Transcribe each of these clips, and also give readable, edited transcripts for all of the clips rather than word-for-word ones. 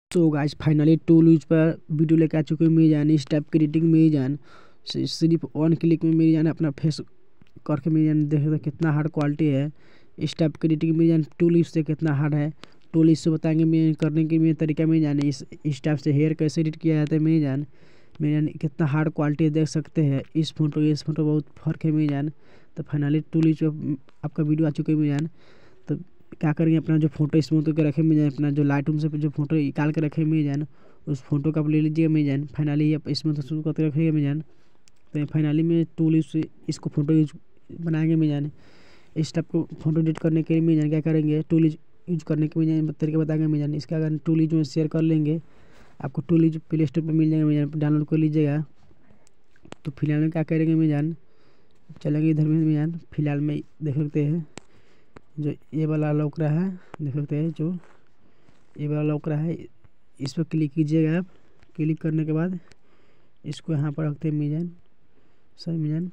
तो guys finally tool use पर video लेकर आ चुके हैं मेरी जान। इस टाइप की एडिटिंग मेरी जान सिर्फ वन क्लिक में मेरी जान अपना फेस करके मेरी जान देख सकते कितना हार्ड क्वालिटी है। इस टाइप की एडिटिंग मेरी जान टूल यूज से कितना हार्ड है। टूल इससे बताएंगे मेरे करने के मेरे तरीका मेरी जान। इस टाइप से हेयर कैसे एडिट किया जाता है मेरी जान कितना हार्ड क्वालिटी देख सकते हैं। इस फोटो बहुत फ़र्क है मेरी जान। तो फाइनली टूल यूज आपका वीडियो आ चुके हैं मेरी जान। तो क्या करेंगे, अपना जो फोटो स्मूथ करके रखे मिल जाए, अपना जो लाइट रूम से जो फोटो निकाल के रखे मिल जाए उस फोटो का आप ले लीजिएगा मिल जाए। फाइनली आप स्मूथ करके रखिएगा मिल जाए। तो फाइनली में टूल यूज इसको फोटो यूज बनाएंगे मिल जाए। इस टाइप को फोटो एडिट करने के लिए मिल जाए क्या करेंगे, टूल यूज करने के मिल जाए तरीके बताएंगे मिल जाए। इसका अगर टूल यूज में शेयर कर लेंगे, आपको टूल यूज प्ले स्टोर पर मिल जाएगा मिल जाए, डाउनलोड कर लीजिएगा। तो फिलहाल में क्या करेंगे मिल जाए, चलेंगे इधर में मिल जाए। फिलहाल में देख सकते हैं जो ये वाला लौक रहा है, देख सकते हैं जो ये वाला लौक रहा है, इस पर क्लिक कीजिएगा। आप क्लिक करने के बाद इसको यहाँ पर रखते हैं मिजान, सही मिजान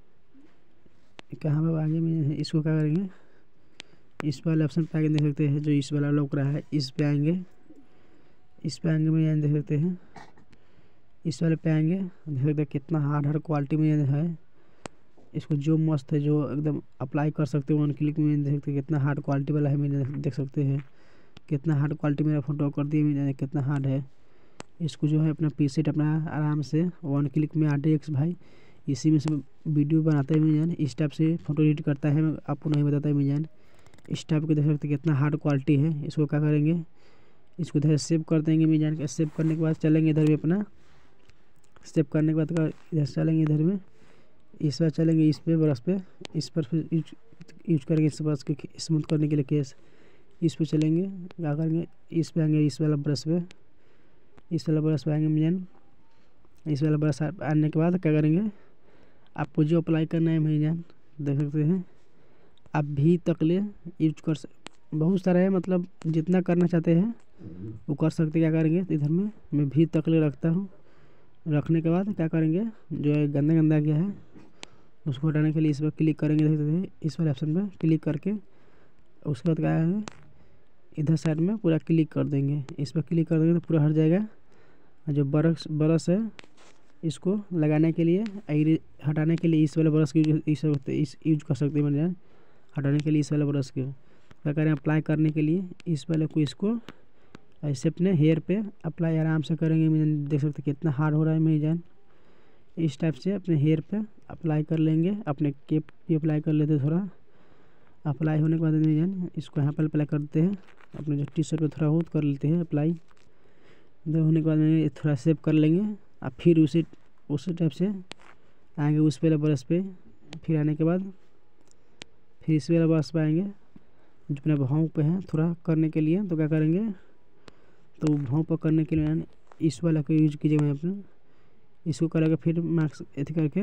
कहाँ पर आगे में इसको क्या करेंगे, इस वाले ऑप्शन पे आगे देख सकते हैं जो इस वाला लौक रहा है, इस पे आएंगे। इस पे आएंगे मिजान देख सकते हैं, इस वाले पे आएंगे देख सकते हैं कितना हार्ड क्वालिटी में है। इसको जो मस्त है जो एकदम अप्लाई कर सकते हो वन क्लिक में, देख सकते हैं कितना हार्ड क्वालिटी वाला है। मैंने देख सकते हैं कितना हार्ड क्वालिटी मेरा फोटो कर दिया मैंने, कितना हार्ड है। इसको जो है अपना पीसेट अपना आराम से वन क्लिक में RTX भाई इसी में से वीडियो बनाता है मिजान। इस टाइप से फोटो एडिट करता है, मैं आपको नहीं बताता है मिजान। इस टाइप के देख सकते कितना हार्ड क्वालिटी है। इसको क्या करेंगे, इसको इधर सेव कर देंगे मिजान। सेव करने के बाद चलेंगे इधर भी अपना, सेव करने के बाद इधर चलेंगे इधर में, इस बार चलेंगे इस पे ब्रश पे, इस पर फिर यूज करेंगे इस ब्रश के स्मूथ करने के लिए केस। इस पे चलेंगे क्या करेंगे, इस पे आएंगे इस वाला ब्रश पे, इस वाला ब्रश पे आएंगे मिजान। इस वाला ब्रश आने के बाद क्या करेंगे, आपको जो अप्लाई करना है मिजान देख सकते हैं आप भी तकले यूज कर बहुत सारा है, मतलब जितना करना चाहते हैं वो कर सकते। क्या करेंगे तो इधर में मैं भी तकले रखता हूँ। रखने के बाद क्या करेंगे, जो है गंदा गंदा गया है उसको हटाने के लिए इस पर क्लिक करेंगे, देख सकते हैं इस वाले ऑप्शन पर क्लिक करके उसके बाद क्या है इधर साइड में पूरा क्लिक कर देंगे। इस पर क्लिक कर देंगे तो पूरा हट जाएगा। जो ब्रश है इसको लगाने के लिए हटाने के लिए इस वाले ब्रश की इस यूज कर सकते हैं मैंने। हटाने के लिए इस वाले ब्रश को क्या करें, अप्लाई करने के लिए इस वाले को इसको ऐसे अपने हेयर पे अप्लाई आराम से करेंगे। मैंने देख सकते कितना हार्ड हो रहा है मेरी जान। इस टाइप से अपने हेयर पे अप्लाई कर लेंगे, अपने केप भी अप्लाई कर लेते हैं। थोड़ा अप्लाई होने के बाद मेरी जान इसको यहाँ पर अप्लाई करते हैं, अपने जो टी-शर्ट पे थोड़ा बहुत कर लेते हैं अप्लाई। जब होने के बाद में थोड़ा सेव कर लेंगे। अब फिर उसी टाइप से आएंगे उस वाले ब्रश पे, फिर आने के बाद फिर इस वाले ब्रश पे आएंगे जो अपने भाव पे है थोड़ा करने के लिए। तो क्या करेंगे, तो भाव पर करने के लिए इस वाला को यूज कीजिएगा अपने, इसको करेंगे फिर मार्क्स एथी करके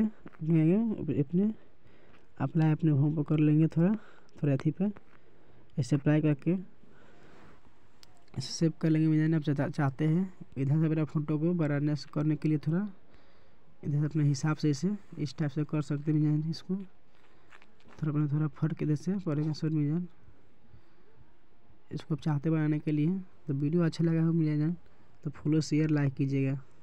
अपने अप्लाई अपने भाव पर कर लेंगे। थोड़ा एथी पे ऐसे अप्लाई करके ऐसे सेव कर लेंगे। मैंने आप चाहते हैं इधर से मेरा फोटो को ब्राइटनेस करने के लिए थोड़ा इधर से अपने हिसाब से इसे इस टाइप से कर सकते हैं मिजान। इसको थोड़ा अपना थोड़ा फट के इधर से पड़ेगा सर मिजान। इसको आप चाहते बनाने के लिए। तो वीडियो अच्छा लगा हो मिजान तो फॉलो शेयर लाइक कीजिएगा।